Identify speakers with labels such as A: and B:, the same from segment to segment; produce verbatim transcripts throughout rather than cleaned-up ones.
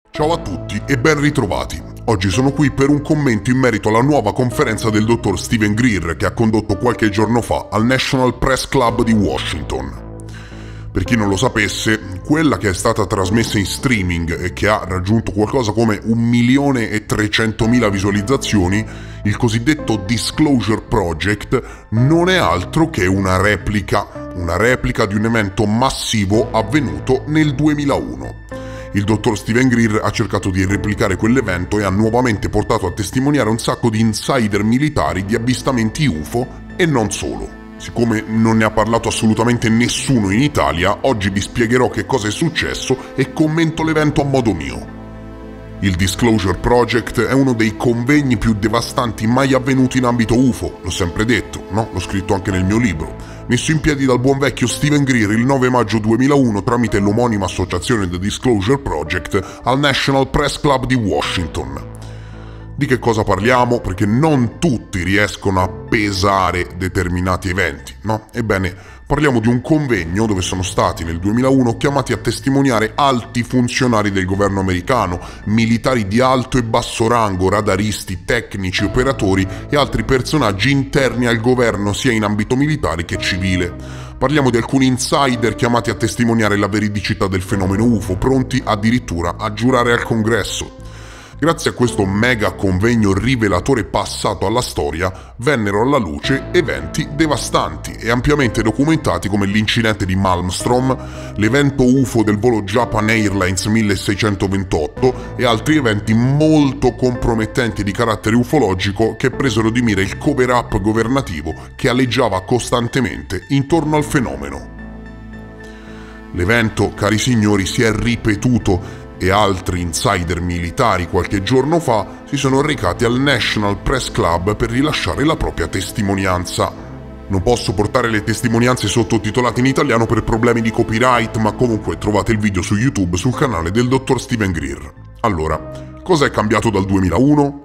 A: Ciao a tutti e ben ritrovati. Oggi sono qui per un commento in merito alla nuova conferenza del dottor Steven Greer che ha condotto qualche giorno fa al National Press Club di Washington. Per chi non lo sapesse, quella che è stata trasmessa in streaming e che ha raggiunto qualcosa come un milione e trecentomila visualizzazioni, il cosiddetto Disclosure Project, non è altro che una replica, una replica di un evento massivo avvenuto nel duemilauno. Il dottor Steven Greer ha cercato di replicare quell'evento e ha nuovamente portato a testimoniare un sacco di insider militari di avvistamenti U F O e non solo. Siccome non ne ha parlato assolutamente nessuno in Italia, oggi vi spiegherò che cosa è successo e commento l'evento a modo mio. Il Disclosure Project è uno dei convegni più devastanti mai avvenuti in ambito U F O, l'ho sempre detto, no? L'ho scritto anche nel mio libro. Messo in piedi dal buon vecchio Steven Greer il nove maggio duemilauno tramite l'omonima associazione The Disclosure Project al National Press Club di Washington. Di che cosa parliamo? Perché non tutti riescono a pesare determinati eventi, no? Ebbene, parliamo di un convegno dove sono stati nel duemilauno chiamati a testimoniare alti funzionari del governo americano, militari di alto e basso rango, radaristi, tecnici, operatori e altri personaggi interni al governo sia in ambito militare che civile. Parliamo di alcuni insider chiamati a testimoniare la veridicità del fenomeno U F O, pronti addirittura a giurare al Congresso. Grazie a questo mega convegno rivelatore passato alla storia, vennero alla luce eventi devastanti e ampiamente documentati come l'incidente di Malmstrom, l'evento U F O del volo Japan Airlines milleseicentoventotto e altri eventi molto compromettenti di carattere ufologico che presero di mira il cover-up governativo che aleggiava costantemente intorno al fenomeno. L'evento, cari signori, si è ripetuto e altri insider militari qualche giorno fa si sono recati al National Press Club per rilasciare la propria testimonianza. Non posso portare le testimonianze sottotitolate in italiano per problemi di copyright, ma comunque trovate il video su YouTube sul canale del dottor Steven Greer. Allora, cosa è cambiato dal duemilauno?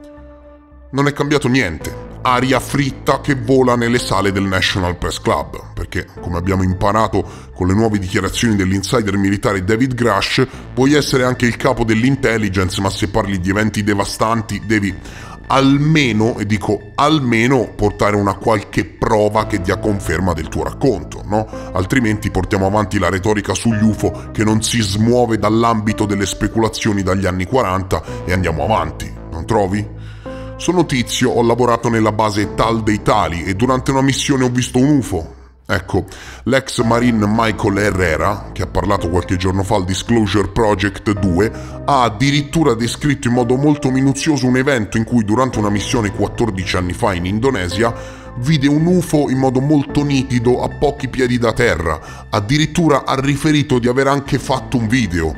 A: Non è cambiato niente. Aria fritta che vola nelle sale del National Press Club, perché, come abbiamo imparato con le nuove dichiarazioni dell'insider militare David Grush, puoi essere anche il capo dell'intelligence, ma se parli di eventi devastanti devi almeno, e dico almeno, portare una qualche prova che dia conferma del tuo racconto, no? Altrimenti portiamo avanti la retorica sugli U F O che non si smuove dall'ambito delle speculazioni dagli anni quaranta e andiamo avanti, non trovi? Sono Tizio, ho lavorato nella base tal dei tali e durante una missione ho visto un U F O. Ecco, l'ex marine Michael Herrera, che ha parlato qualche giorno fa al Disclosure Project due, ha addirittura descritto in modo molto minuzioso un evento in cui durante una missione quattordici anni fa in Indonesia vide un U F O in modo molto nitido a pochi piedi da terra. Addirittura ha riferito di aver anche fatto un video.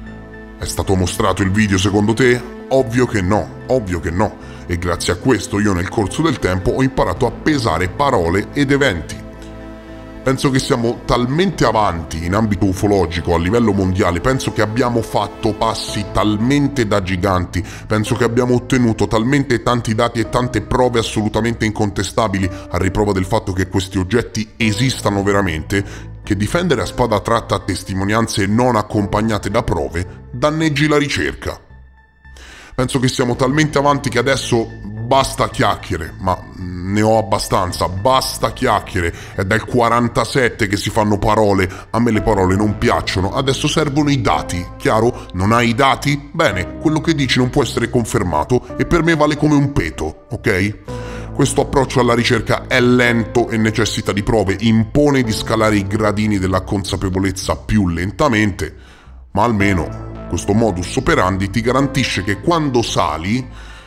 A: È stato mostrato il video secondo te? Ovvio che no, ovvio che no. E grazie a questo io nel corso del tempo ho imparato a pesare parole ed eventi. Penso che siamo talmente avanti in ambito ufologico a livello mondiale, penso che abbiamo fatto passi talmente da giganti, penso che abbiamo ottenuto talmente tanti dati e tante prove assolutamente incontestabili a riprova del fatto che questi oggetti esistano veramente, che difendere a spada tratta testimonianze non accompagnate da prove danneggi la ricerca. Penso che siamo talmente avanti che adesso basta chiacchiere, ma ne ho abbastanza, basta chiacchiere. È dal quarantasette che si fanno parole, a me le parole non piacciono, adesso servono i dati, chiaro? Non hai i dati? Bene, quello che dici non può essere confermato e per me vale come un peto, ok? Questo approccio alla ricerca è lento e necessita di prove, impone di scalare i gradini della consapevolezza più lentamente, ma almeno questo modus operandi ti garantisce che quando sali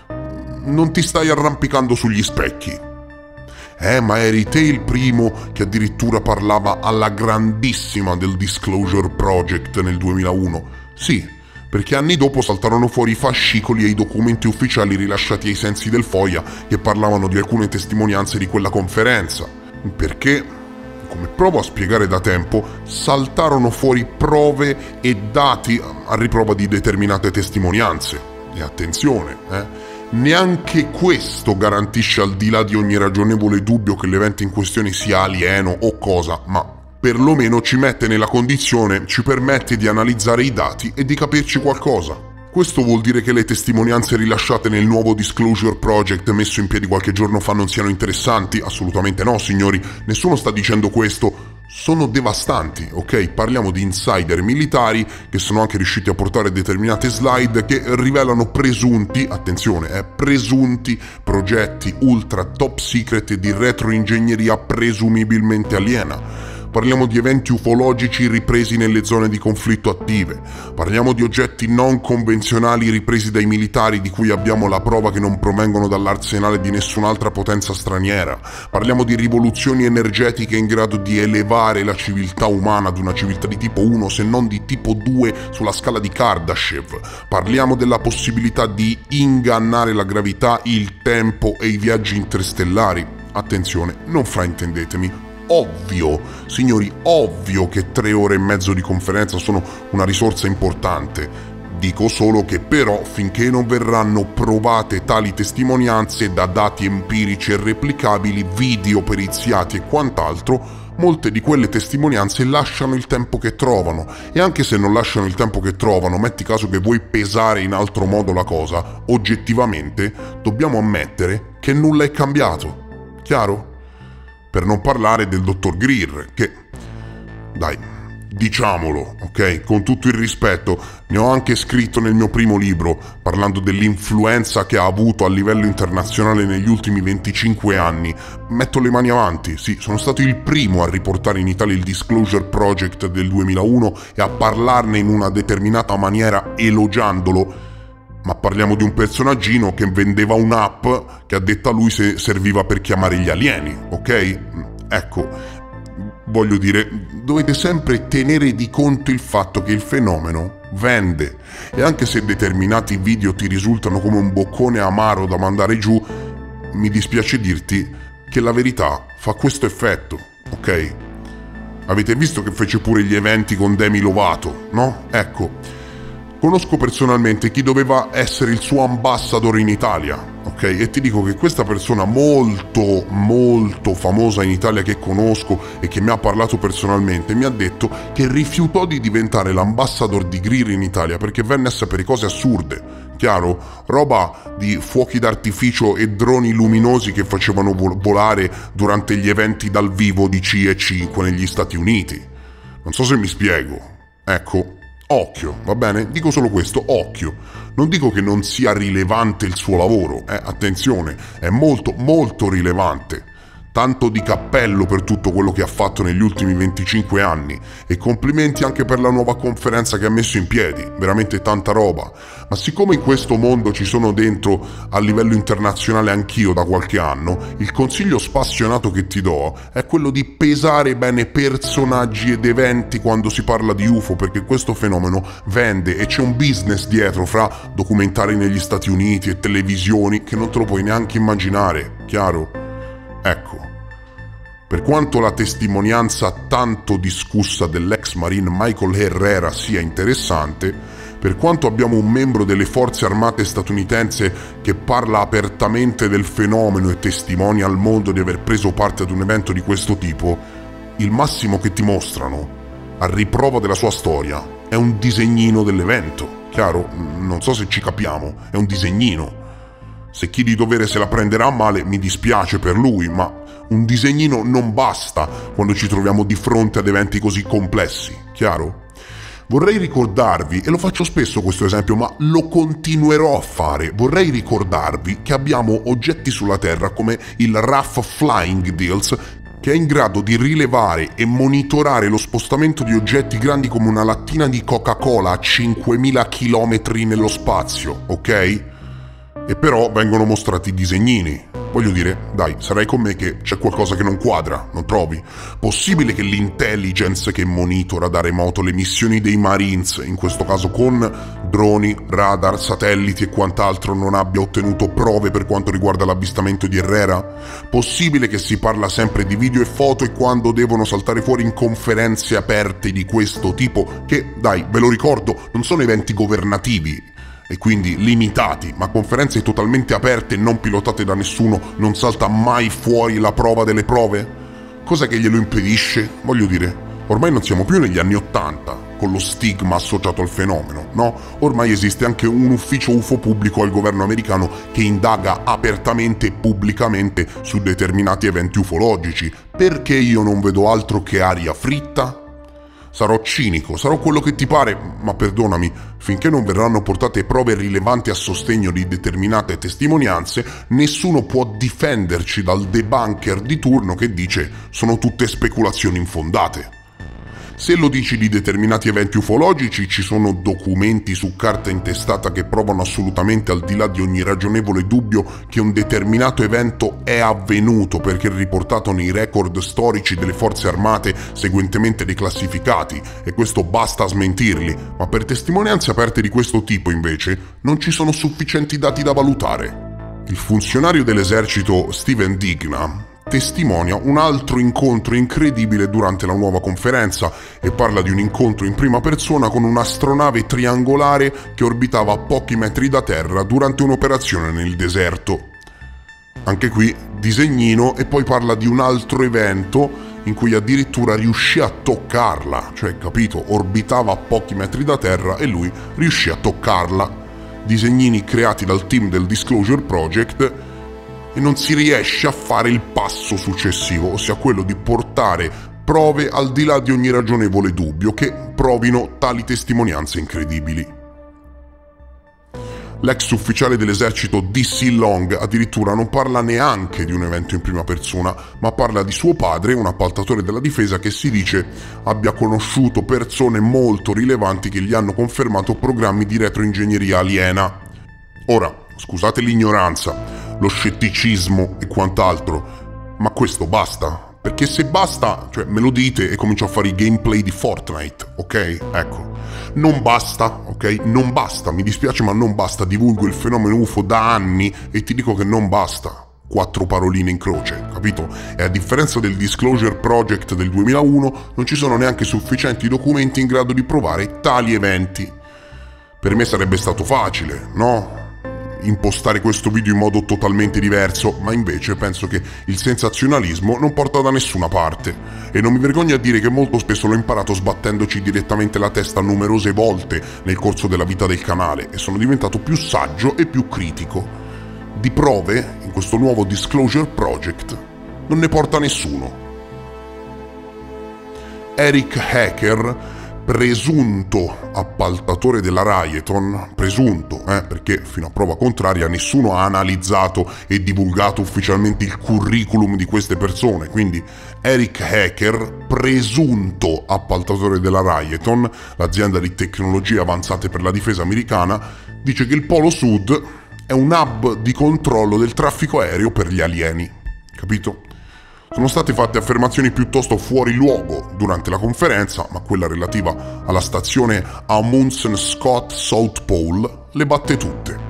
A: non ti stai arrampicando sugli specchi. Eh, ma eri te il primo che addirittura parlava alla grandissima del Disclosure Project nel duemilauno. Sì, perché anni dopo saltarono fuori i fascicoli e i documenti ufficiali rilasciati ai sensi del FOIA che parlavano di alcune testimonianze di quella conferenza. Perché, come provo a spiegare da tempo, saltarono fuori prove e dati a riprova di determinate testimonianze. E attenzione, eh, neanche questo garantisce al di là di ogni ragionevole dubbio che l'evento in questione sia alieno o cosa, ma perlomeno ci mette nella condizione, ci permette di analizzare i dati e di capirci qualcosa. Questo vuol dire che le testimonianze rilasciate nel nuovo Disclosure Project messo in piedi qualche giorno fa non siano interessanti? Assolutamente no, signori, nessuno sta dicendo questo. Sono devastanti, ok? Parliamo di insider militari che sono anche riusciti a portare determinate slide che rivelano presunti, attenzione, eh, presunti progetti ultra top secret di retroingegneria presumibilmente aliena. Parliamo di eventi ufologici ripresi nelle zone di conflitto attive. Parliamo di oggetti non convenzionali ripresi dai militari di cui abbiamo la prova che non provengono dall'arsenale di nessun'altra potenza straniera. Parliamo di rivoluzioni energetiche in grado di elevare la civiltà umana ad una civiltà di tipo uno, se non di tipo due sulla scala di Kardashev. Parliamo della possibilità di ingannare la gravità, il tempo e i viaggi interstellari. Attenzione, non fraintendetemi. Ovvio, signori, ovvio che tre ore e mezzo di conferenza sono una risorsa importante. Dico solo che però finché non verranno provate tali testimonianze da dati empirici e replicabili, video periziati e quant'altro, molte di quelle testimonianze lasciano il tempo che trovano. E anche se non lasciano il tempo che trovano, metti caso che vuoi pesare in altro modo la cosa, oggettivamente dobbiamo ammettere che nulla è cambiato. Chiaro? Per non parlare del dottor Greer, che, dai, diciamolo, ok? Con tutto il rispetto, ne ho anche scritto nel mio primo libro, parlando dell'influenza che ha avuto a livello internazionale negli ultimi venticinque anni. Metto le mani avanti, sì, sono stato il primo a riportare in Italia il Disclosure Project del duemilauno e a parlarne in una determinata maniera elogiandolo. Ma parliamo di un personaggino che vendeva un'app che a detta lui se serviva per chiamare gli alieni, ok? Ecco, voglio dire, dovete sempre tenere di conto il fatto che il fenomeno vende. E anche se determinati video ti risultano come un boccone amaro da mandare giù, mi dispiace dirti che la verità fa questo effetto, ok? Avete visto che fece pure gli eventi con Demi Lovato, no? Ecco. Conosco personalmente chi doveva essere il suo ambassador in Italia, ok? E ti dico che questa persona molto, molto famosa in Italia che conosco e che mi ha parlato personalmente, mi ha detto che rifiutò di diventare l'ambassador di Greer in Italia perché venne a sapere cose assurde. Chiaro? Roba di fuochi d'artificio e droni luminosi che facevano vol- volare durante gli eventi dal vivo di C E cinque negli Stati Uniti. Non so se mi spiego. Ecco. Occhio, va bene? Dico solo questo, occhio. Non dico che non sia rilevante il suo lavoro, eh, attenzione, è molto, molto rilevante. Tanto di cappello per tutto quello che ha fatto negli ultimi venticinque anni e complimenti anche per la nuova conferenza che ha messo in piedi, veramente tanta roba. Ma siccome in questo mondo ci sono dentro a livello internazionale anch'io da qualche anno, il consiglio spassionato che ti do è quello di pesare bene personaggi ed eventi quando si parla di U F O, perché questo fenomeno vende e c'è un business dietro fra documentari negli Stati Uniti e televisioni che non te lo puoi neanche immaginare, chiaro? Ecco, per quanto la testimonianza tanto discussa dell'ex marine Michael Herrera sia interessante, per quanto abbiamo un membro delle forze armate statunitense che parla apertamente del fenomeno e testimonia al mondo di aver preso parte ad un evento di questo tipo, il massimo che ti mostrano, a riprova della sua storia, è un disegnino dell'evento. Chiaro? Non so se ci capiamo, è un disegnino. Se chi di dovere se la prenderà a male mi dispiace per lui, ma un disegnino non basta quando ci troviamo di fronte ad eventi così complessi, chiaro? Vorrei ricordarvi, e lo faccio spesso questo esempio, ma lo continuerò a fare, vorrei ricordarvi che abbiamo oggetti sulla Terra come il R A F Flying Deals, che è in grado di rilevare e monitorare lo spostamento di oggetti grandi come una lattina di Coca-Cola a cinquemila chilometri nello spazio, ok? E però vengono mostrati disegnini. Voglio dire, dai, sarai con me che c'è qualcosa che non quadra, non trovi? Possibile che l'intelligence che monitora da remoto le missioni dei Marines, in questo caso con droni, radar, satelliti e quant'altro, non abbia ottenuto prove per quanto riguarda l'avvistamento di Herrera? Possibile che si parla sempre di video e foto e quando devono saltare fuori in conferenze aperte di questo tipo, che, dai, ve lo ricordo, non sono eventi governativi, e quindi limitati, ma conferenze totalmente aperte e non pilotate da nessuno, non salta mai fuori la prova delle prove? Cosa che glielo impedisce? Voglio dire, Ormai non siamo più negli anni Ottanta, con lo stigma associato al fenomeno, no? Ormai esiste anche un ufficio U F O pubblico al governo americano che indaga apertamente e pubblicamente su determinati eventi ufologici. Perché io non vedo altro che aria fritta? Sarò cinico, sarò quello che ti pare, ma perdonami, finché non verranno portate prove rilevanti a sostegno di determinate testimonianze, nessuno può difenderci dal debunker di turno che dice sono tutte speculazioni infondate. Se lo dici di determinati eventi ufologici, ci sono documenti su carta intestata che provano assolutamente, al di là di ogni ragionevole dubbio, che un determinato evento è avvenuto perché è riportato nei record storici delle forze armate seguentemente declassificati, e questo basta a smentirli, ma per testimonianze aperte di questo tipo, invece, non ci sono sufficienti dati da valutare. Il funzionario dell'esercito Steven Digna testimonia un altro incontro incredibile durante la nuova conferenza e parla di un incontro in prima persona con un'astronave triangolare che orbitava a pochi metri da terra durante un'operazione nel deserto. Anche qui disegnino, e poi parla di un altro evento in cui addirittura riuscì a toccarla, cioè capito, orbitava a pochi metri da terra e lui riuscì a toccarla. Disegnini creati dal team del Disclosure Project, e non si riesce a fare il passo successivo, ossia quello di portare prove al di là di ogni ragionevole dubbio che provino tali testimonianze incredibili. L'ex ufficiale dell'esercito D C Long addirittura non parla neanche di un evento in prima persona, ma parla di suo padre, un appaltatore della difesa che si dice abbia conosciuto persone molto rilevanti che gli hanno confermato programmi di retroingegneria aliena. Ora, scusate l'ignoranza, lo scetticismo e quant'altro, ma questo basta? Perché se basta, cioè me lo dite e comincio a fare i gameplay di Fortnite, ok? Ecco, non basta, ok? Non basta, mi dispiace ma non basta, divulgo il fenomeno U F O da anni e ti dico che non basta. Quattro paroline in croce, capito? E a differenza del Disclosure Project del duemilauno, non ci sono neanche sufficienti documenti in grado di provare tali eventi. Per me sarebbe stato facile, no? Impostare questo video in modo totalmente diverso, ma invece penso che il sensazionalismo non porta da nessuna parte, e non mi vergogno a dire che molto spesso l'ho imparato sbattendoci direttamente la testa numerose volte nel corso della vita del canale, e sono diventato più saggio e più critico. Di prove, in questo nuovo Disclosure Project, non ne porta nessuno. Eric Hacker, presunto appaltatore della Raytheon, presunto, eh, perché fino a prova contraria nessuno ha analizzato e divulgato ufficialmente il curriculum di queste persone, quindi Eric Hacker, presunto appaltatore della Raytheon, l'azienda di tecnologie avanzate per la difesa americana, dice che il Polo Sud è un hub di controllo del traffico aereo per gli alieni, capito? Sono state fatte affermazioni piuttosto fuori luogo durante la conferenza, ma quella relativa alla stazione Amundsen Scott South Pole le batte tutte.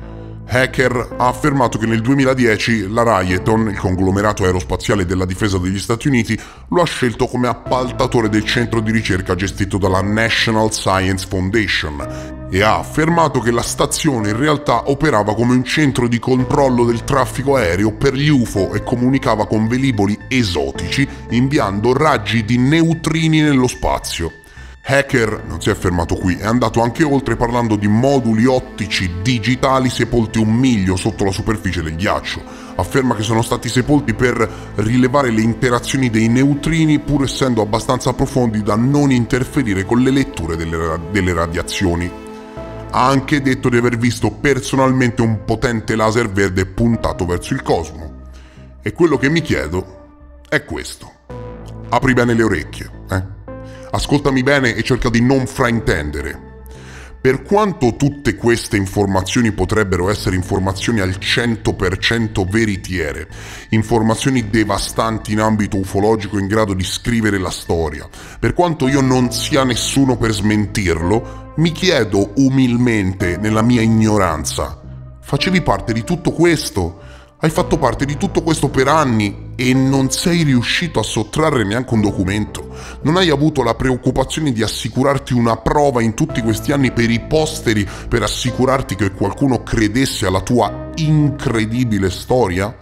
A: Hacker ha affermato che nel duemiladieci la Raytheon, il conglomerato aerospaziale della difesa degli Stati Uniti, lo ha scelto come appaltatore del centro di ricerca gestito dalla National Science Foundation, e ha affermato che la stazione in realtà operava come un centro di controllo del traffico aereo per gli U F O e comunicava con velivoli esotici inviando raggi di neutrini nello spazio. Hacker non si è fermato qui, è andato anche oltre parlando di moduli ottici digitali sepolti un miglio sotto la superficie del ghiaccio. Afferma che sono stati sepolti per rilevare le interazioni dei neutrini pur essendo abbastanza profondi da non interferire con le letture delle, delle radiazioni. Ha anche detto di aver visto personalmente un potente laser verde puntato verso il cosmo. E quello che mi chiedo è questo. Apri bene le orecchie, eh? Ascoltami bene e cerca di non fraintendere. Per quanto tutte queste informazioni potrebbero essere informazioni al cento per cento veritiere, informazioni devastanti in ambito ufologico in grado di scrivere la storia, per quanto io non sia nessuno per smentirlo, mi chiedo umilmente, nella mia ignoranza, facevi parte di tutto questo? Hai fatto parte di tutto questo per anni e non sei riuscito a sottrarre neanche un documento? Non hai avuto la preoccupazione di assicurarti una prova in tutti questi anni per i posteri per assicurarti che qualcuno credesse alla tua incredibile storia?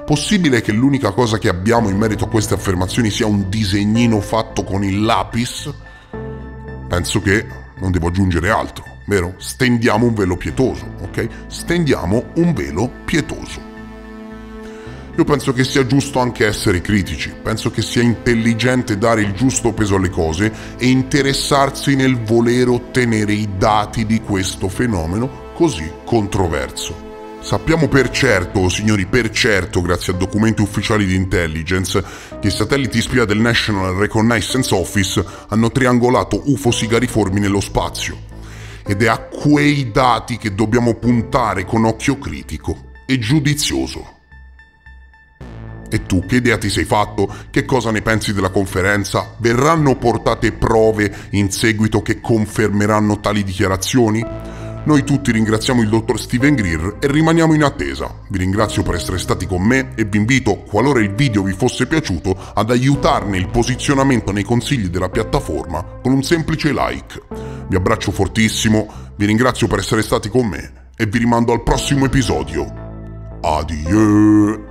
A: Possibile che l'unica cosa che abbiamo in merito a queste affermazioni sia un disegnino fatto con il lapis? Penso che non devo aggiungere altro, vero? Stendiamo un velo pietoso, ok? Stendiamo un velo pietoso. Io penso che sia giusto anche essere critici, penso che sia intelligente dare il giusto peso alle cose e interessarsi nel voler ottenere i dati di questo fenomeno così controverso. Sappiamo per certo, signori, per certo, grazie a documenti ufficiali di intelligence, che i satelliti spia del National Reconnaissance Office hanno triangolato U F O sigariformi nello spazio. Ed è a quei dati che dobbiamo puntare con occhio critico e giudizioso. E tu che idea ti sei fatto? Che cosa ne pensi della conferenza? Verranno portate prove in seguito che confermeranno tali dichiarazioni? Noi tutti ringraziamo il dottor Steven Greer e rimaniamo in attesa. Vi ringrazio per essere stati con me e vi invito, qualora il video vi fosse piaciuto, ad aiutarne il posizionamento nei consigli della piattaforma con un semplice like. Vi abbraccio fortissimo, vi ringrazio per essere stati con me e vi rimando al prossimo episodio. Adieu!